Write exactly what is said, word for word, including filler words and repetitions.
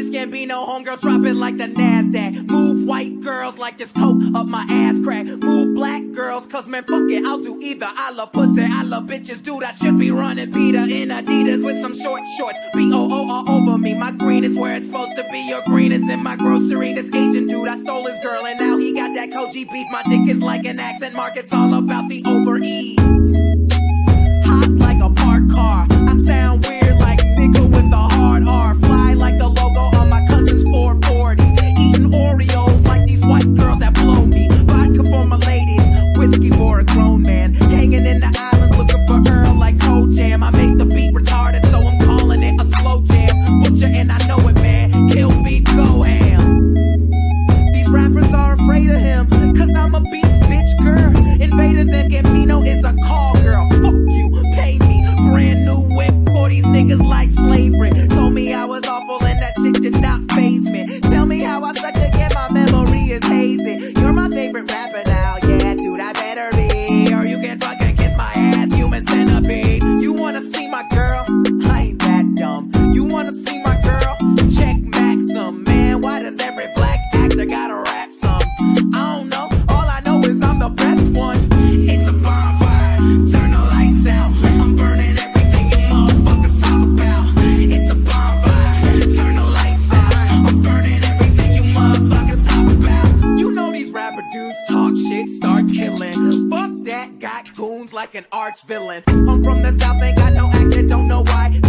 childish Gambino, homegirl drop it like the NASDAQ. Move white girls like this coke up my ass crack. Move black girls, cause man fuck it, I'll do either. I love pussy, I love bitches, dude, I should be running Peter in Adidas with some short shorts. B O O all over me, my green is where it's supposed to be. Your green is in my grocery. This Asian dude, I stole his girl and now he got that Koji beef. My dick is like an accent mark, it's all about the over ease. Hot like a parked car, I sound weird like nigga with a hard R. Fly like the logo on my cousin's four forty. Eating Oreos like these white girls that blow me. Vodka for my ladies, whiskey for a grown man. Hanging in the islands looking for Earl like Toe Jam. I make the beat retarded, so I'm calling it a slow jam. Butcher and I know it, man. Kill beef, go ham. These rappers are afraid of him, cause I'm a beast, bitch, girl. Invaders and Gambino is a call girl. Fuck you, pay me. Brand new whip for these niggas like slavery. Told me I was awful and that shit did not faze me. Tell me how I suck again, my memory is hazy. You're my favorite rapper now, yeah, dude, I better be. Or you can fucking kiss my ass, human centipede. You wanna see my girl? I ain't that dumb. You wanna see my girl? Check Maxim. Man, why does every black actor gotta rap some? I don't know, all I know is I'm the best one. It's a bonfire, turn the lights out. I'm burning everything you motherfuckers talk about. It's a bonfire, turn the lights out. I'm burning everything you motherfuckers talk about. You know these rapper dudes talk shit, start killing. Fuck that, got goons like an arch villain. I'm from the south, ain't got no accent, don't know why.